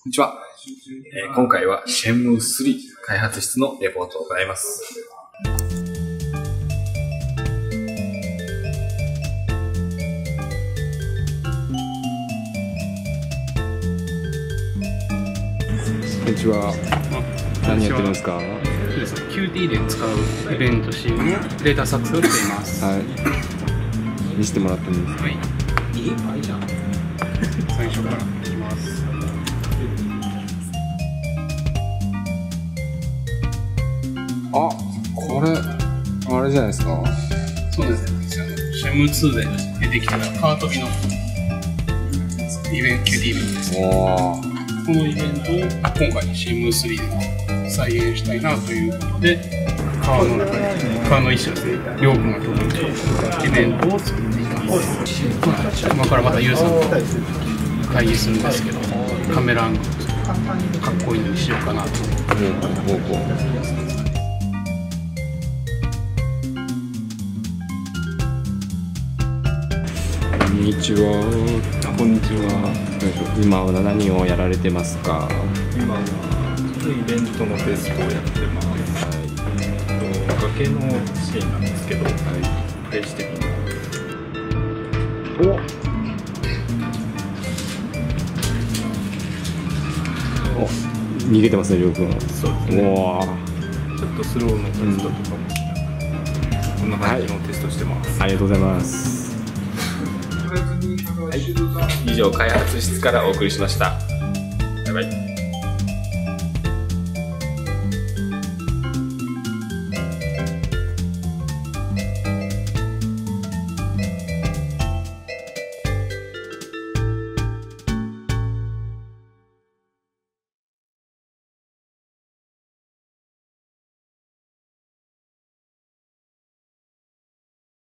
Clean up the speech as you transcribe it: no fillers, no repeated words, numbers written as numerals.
こんにちは。今回はシェンムー3開発室のレポートを行います。 こんにちは。何やってるんですか ？Qt で使うイベントシーンのデータ作成をしています。 はい。見せてもらってもいいですか？ はい。いいじゃん。最初からいきます。 あ、これあれじゃないですか。 そうですね。シェム2で出てきたカートビのQt イベントです。このイベントを今回シェム3で再現したいなということで、川の一種ですね。りょうくんが届いてイベントを作っています。今からまたユウさんと会議するんですけど、カメラアングルかっこいいのにしようかなと。 こんにちは。こんにちは。今は何をやられてますか？ 今はイベントのテストをやってます。崖のシーンなんですけど、プレイしてみます。 お、逃げてますね、りょうくん。 そうですね。ちょっとスローのテストとかも、こんな感じのテストしてます。 ありがとうございます。 以上、開発室からお送りしました。バイバイ。